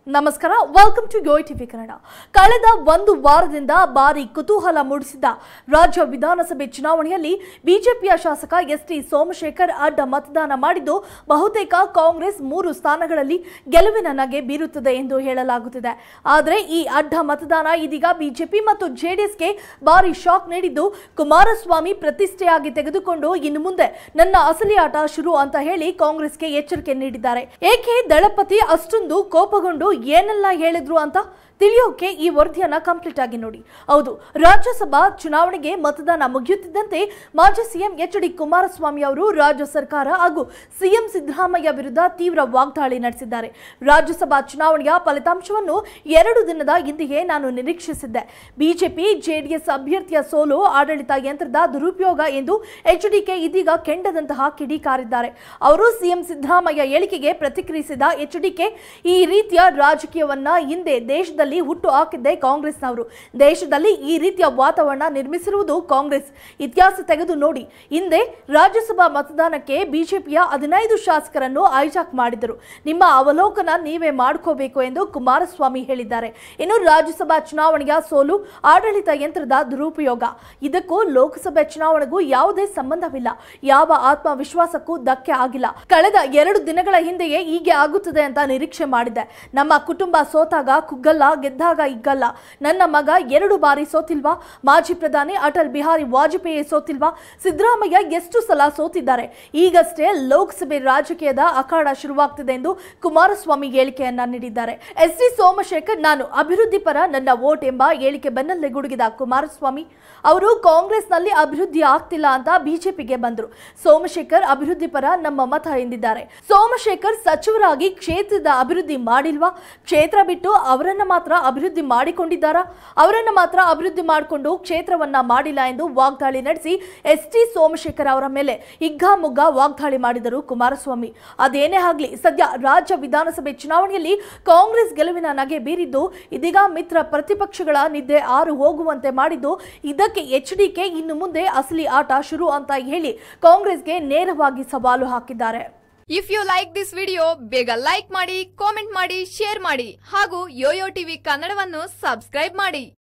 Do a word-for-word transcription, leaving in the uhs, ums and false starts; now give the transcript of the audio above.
ನಮಸ್ಕಾರ, welcome to yoyo TV Kannada. ಕಳೆದ ಒಂದು ವಾರದಿಂದ ಭಾರಿ ಕುತೂಹಲ ಮೂಡಿಸಿದ್ದ ರಾಜ್ಯ ವಿಧಾನಸಭೆ ಚುನಾವಣೆಯಲ್ಲಿ ಬಿಜೆಪಿಯ ಶಾಸಕ ಎಸ್ ಟಿ ಸೋಮಶೇಖರ್ ಅಡ್ಡ ಮತದಾನ ಮಾಡಿದ್ದು ಬಹುತೇಕ ಕಾಂಗ್ರೆಸ್ ಮೂರು ಸ್ಥಾನಗಳಲ್ಲಿ ಗೆಲುವಿನ ನಗೆ ಬೀರುತ್ತದೆ ಎಂದು ಹೇಳಲಾಗುತ್ತಿದೆ. ಆದರೆ ಈ ಅಡ್ಡ ಮತದಾನ ಇದೀಗ ಬಿಜೆಪಿ ಮತ್ತು ಜೆಡಿಎಸ್ಗೆ ಭಾರಿ ಶಾಕ್ ನೀಡಿದ್ದು, ಕುಮಾರಸ್ವಾಮಿ ಪ್ರತಿಷ್ಠೆಯಾಗಿ ತೆಗೆದುಕೊಂಡು ಇನ್ನು ಮುಂದೆ ನನ್ನ ಅಸಲಿ ಆಟ ಶುರು ಅಂತ ಹೇಳಿ ಕಾಂಗ್ರೆಸ್ಗೆ ಎಚ್ಚರಿಕೆ ನೀಡಿದ್ದಾರೆ. ಏಕೆ ದಳಪತಿ ಅಷ್ಟೊಂದು ಕೋಪಗೊಂಡು ಏನೆಲ್ಲ ಹೇಳಿದ್ರು ಅಂತ ತಿಳಿಯೋಕೆ ಈ ವರದಿಯನ್ನ ಕಂಪ್ಲೀಟ್ ಆಗಿ ನೋಡಿ. ಹೌದು, ರಾಜ್ಯಸಭಾ ಚುನಾವಣೆಗೆ ಮತದಾನ ಮುಗಿಯುತ್ತಿದ್ದಂತೆ ಮಾಜಿ ಸಿಎಂ ಎಚ್ ಡಿ ಕುಮಾರಸ್ವಾಮಿ ಅವರು ರಾಜ್ಯ ಸರ್ಕಾರ ಹಾಗೂ ಸಿಎಂ ಸಿದ್ದರಾಮಯ್ಯ ವಿರುದ್ಧ ತೀವ್ರ ವಾಗ್ದಾಳಿ ನಡೆಸಿದ್ದಾರೆ. ರಾಜ್ಯಸಭಾ ಚುನಾವಣೆಯ ಫಲಿತಾಂಶವನ್ನು ಎರಡು ದಿನದ ಹಿಂದೆಯೇ ನಾನು ನಿರೀಕ್ಷಿಸಿದ್ದೆ. ಬಿಜೆಪಿ ಜೆಡಿಎಸ್ ಅಭ್ಯರ್ಥಿಯ ಸೋಲು ಆಡಳಿತ ಯಂತ್ರದ ದುರುಪಯೋಗ ಎಂದು ಎಚ್ ಡಿಕೆ ಇದೀಗ ಕೆಂಡದಂತಹ ಕಿಡಿಕಾರಿದ್ದಾರೆ. ಅವರು ಸಿಎಂ ಸಿದ್ದರಾಮಯ್ಯ ಹೇಳಿಕೆಗೆ ಪ್ರತಿಕ್ರಿಯಿಸಿದ ಎಚ್ ಡಿಕೆ, ಈ ರೀತಿಯ ರಾಜಕೀಯವನ್ನ ಹಿಂದೆ ದೇಶದಲ್ಲಿ ಹುಟ್ಟು ಹಾಕಿದ್ದೆ ಕಾಂಗ್ರೆಸ್ನವರು. ದೇಶದಲ್ಲಿ ಈ ರೀತಿಯ ವಾತಾವರಣ ನಿರ್ಮಿಸಿರುವುದು ಕಾಂಗ್ರೆಸ್. ಇತಿಹಾಸ ತೆಗೆದು ನೋಡಿ. ಹಿಂದೆ ರಾಜ್ಯಸಭಾ ಮತದಾನಕ್ಕೆ ಬಿಜೆಪಿಯ ಹದಿನೈದು ಶಾಸಕರನ್ನು ಹೈಜಾಕ್ ಮಾಡಿದರು. ನಿಮ್ಮ ಅವಲೋಕನ ನೀವೇ ಮಾಡ್ಕೋಬೇಕು ಎಂದು ಕುಮಾರಸ್ವಾಮಿ ಹೇಳಿದ್ದಾರೆ. ಇನ್ನು ರಾಜ್ಯಸಭಾ ಚುನಾವಣೆಯ ಸೋಲು ಆಡಳಿತ ಯಂತ್ರದ ದುರುಪಯೋಗ, ಇದಕ್ಕೂ ಲೋಕಸಭೆ ಚುನಾವಣೆಗೂ ಯಾವುದೇ ಸಂಬಂಧವಿಲ್ಲ. ಯಾವ ಆತ್ಮವಿಶ್ವಾಸಕ್ಕೂ ಧಕ್ಕೆ ಆಗಿಲ್ಲ. ಕಳೆದ ಎರಡು ದಿನಗಳ ಹಿಂದೆಯೇ ಹೀಗೆ ಆಗುತ್ತದೆ ಅಂತ ನಿರೀಕ್ಷೆ ಮಾಡಿದ್ದೆ. ನಮ್ಮ ಕುಟುಂಬ ಸೋತಾಗ ಕುಗ್ಗಲ್ಲ, ಗೆದ್ದಾಗ ಇಗ್ಗಲ್ಲ. ನನ್ನ ಮಗ ಎರಡು ಬಾರಿ ಸೋತಿಲ್ವಾ? ಮಾಜಿ ಪ್ರಧಾನಿ ಅಟಲ್ ಬಿಹಾರಿ ವಾಜಪೇಯಿ ಸೋತಿಲ್ವಾ? ಸಿದ್ದರಾಮಯ್ಯ ಎಷ್ಟು ಸಲ ಸೋತಿದ್ದಾರೆ? ಈಗಷ್ಟೇ ಲೋಕಸಭೆ ರಾಜಕೀಯದ ಅಖಾಡ ಶುರುವಾಗ್ತಿದೆ ಎಂದು ಕುಮಾರಸ್ವಾಮಿ ಹೇಳಿಕೆಯನ್ನ ನೀಡಿದ್ದಾರೆ. ಎಸ್ ಟಿ ಸೋಮಶೇಖರ್, ನಾನು ಅಭಿವೃದ್ಧಿ ಪರ, ನನ್ನ ವೋಟ್ ಎಂಬ ಹೇಳಿಕೆ ಬೆನ್ನಲ್ಲೇ ಗುಡುಗಿದ ಕುಮಾರಸ್ವಾಮಿ ಅವರು ಕಾಂಗ್ರೆಸ್ನಲ್ಲಿ ಅಭಿವೃದ್ಧಿ ಆಗ್ತಿಲ್ಲ ಅಂತ ಬಿಜೆಪಿಗೆ ಬಂದರು. ಸೋಮಶೇಖರ್ ಅಭಿವೃದ್ಧಿ ಪರ, ನಮ್ಮ ಮತ ಎಂದಿದ್ದಾರೆ. ಸೋಮಶೇಖರ್ ಸಚಿವರಾಗಿ ಕ್ಷೇತ್ರದ ಅಭಿವೃದ್ಧಿ ಮಾಡಿಲ್ವಾ? ಕ್ಷೇತ್ರ ಬಿಟ್ಟು ಅವರನ್ನ ಮಾತ್ರ ಅಭಿವೃದ್ಧಿ ಮಾಡಿಕೊಂಡಿದ್ದಾರಾ? ಅವರನ್ನ ಮಾತ್ರ ಅಭಿವೃದ್ಧಿ ಮಾಡಿಕೊಂಡು ಕ್ಷೇತ್ರವನ್ನ ಮಾಡಿಲ್ಲ ಎಂದು ವಾಗ್ದಾಳಿ ನಡೆಸಿ ಎಸ್ ಟಿ ಸೋಮಶೇಖರ್ ಅವರ ಮೇಲೆ ಹಿಗ್ಗಾಮುಗ್ಗಾ ವಾಗ್ದಾಳಿ ಮಾಡಿದರು ಕುಮಾರಸ್ವಾಮಿ. ಅದೇನೇ ಆಗಲಿ, ಸದ್ಯ ರಾಜ್ಯ ವಿಧಾನಸಭೆ ಚುನಾವಣೆಯಲ್ಲಿ ಕಾಂಗ್ರೆಸ್ ಗೆಲುವಿನ ನಗೆ ಬೀರಿದ್ದು, ಇದೀಗ ಮಿತ್ರ ಪ್ರತಿಪಕ್ಷಗಳ ನಿದ್ದೆ ಆರು ಹೋಗುವಂತೆ ಮಾಡಿದ್ದು, ಇದಕ್ಕೆ ಎಚ್ ಡಿಕೆ ಇನ್ನು ಮುಂದೆ ಅಸಲಿ ಆಟ ಶುರು ಅಂತ ಹೇಳಿ ಕಾಂಗ್ರೆಸ್ಗೆ ನೇರವಾಗಿ ಸವಾಲು ಹಾಕಿದ್ದಾರೆ. If you like this video, ಬೇಗ ಲೈಕ್ ಮಾಡಿ, ಕಾಮೆಂಟ್ ಮಾಡಿ, ಶೇರ್ ಮಾಡಿ ಹಾಗೂ ಯೋಯೋ ಟಿವಿ ಕನ್ನಡವನ್ನು ಸಬ್ಸ್ಕ್ರೈಬ್ ಮಾಡಿ.